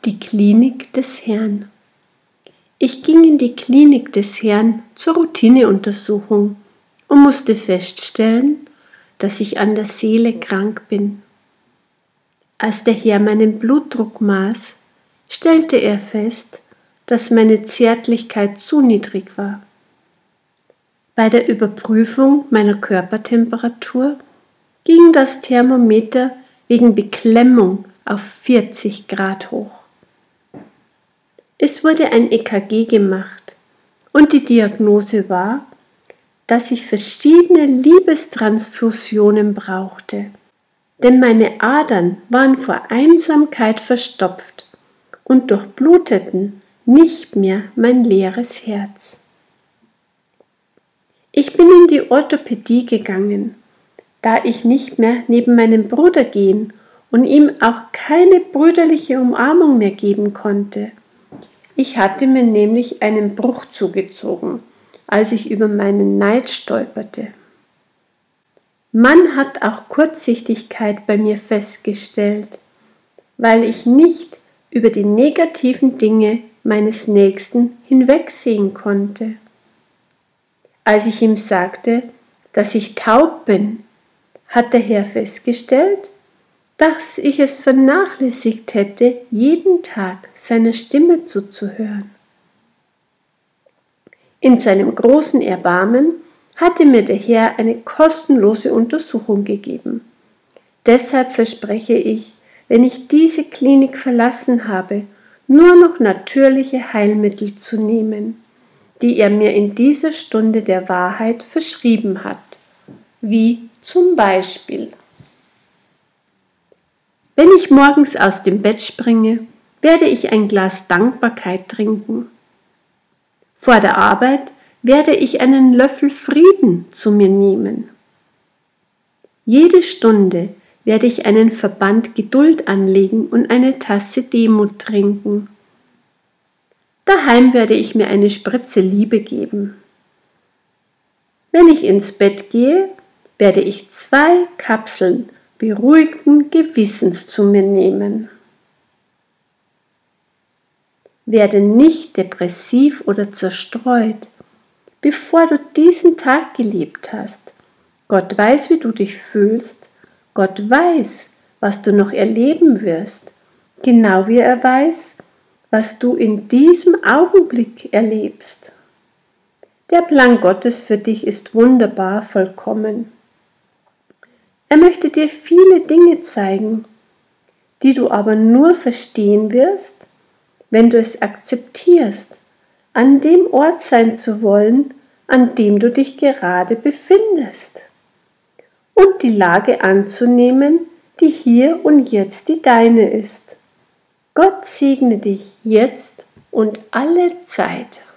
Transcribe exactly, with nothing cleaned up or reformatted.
Die Klinik des Herrn. Ich ging in die Klinik des Herrn zur Routineuntersuchung und musste feststellen, dass ich an der Seele krank bin. Als der Herr meinen Blutdruck maß, stellte er fest, dass meine Zärtlichkeit zu niedrig war. Bei der Überprüfung meiner Körpertemperatur ging das Thermometer wegen Beklemmung auf vierzig Grad hoch. Es wurde ein E K G gemacht und die Diagnose war, dass ich verschiedene Liebestransfusionen brauchte, denn meine Adern waren vor Einsamkeit verstopft und durchbluteten nicht mehr mein leeres Herz. Ich bin in die Orthopädie gegangen, da ich nicht mehr neben meinem Bruder gehen und ihm auch keine brüderliche Umarmung mehr geben konnte. Ich hatte mir nämlich einen Bruch zugezogen, als ich über meinen Neid stolperte. Man hat auch Kurzsichtigkeit bei mir festgestellt, weil ich nicht über die negativen Dinge meines Nächsten hinwegsehen konnte. Als ich ihm sagte, dass ich taub bin, hat der Herr festgestellt, dass ich es vernachlässigt hätte, jeden Tag seiner Stimme zuzuhören. In seinem großen Erbarmen hatte mir der Herr eine kostenlose Untersuchung gegeben. Deshalb verspreche ich, wenn ich diese Klinik verlassen habe, nur noch natürliche Heilmittel zu nehmen, die er mir in dieser Stunde der Wahrheit verschrieben hat, wie zum Beispiel: Wenn ich morgens aus dem Bett springe, werde ich ein Glas Dankbarkeit trinken. Vor der Arbeit werde ich einen Löffel Frieden zu mir nehmen. Jede Stunde werde ich einen Verband Geduld anlegen und eine Tasse Demut trinken. Daheim werde ich mir eine Spritze Liebe geben. Wenn ich ins Bett gehe, werde ich zwei Kapseln beruhigten Gewissens zu mir nehmen. Werde nicht depressiv oder zerstreut, bevor du diesen Tag gelebt hast. Gott weiß, wie du dich fühlst. Gott weiß, was du noch erleben wirst, genau wie er weiß, was du in diesem Augenblick erlebst. Der Plan Gottes für dich ist wunderbar, vollkommen. Er möchte dir viele Dinge zeigen, die du aber nur verstehen wirst, wenn du es akzeptierst, an dem Ort sein zu wollen, an dem du dich gerade befindest, und die Lage anzunehmen, die hier und jetzt die deine ist. Gott segne dich jetzt und alle Zeit.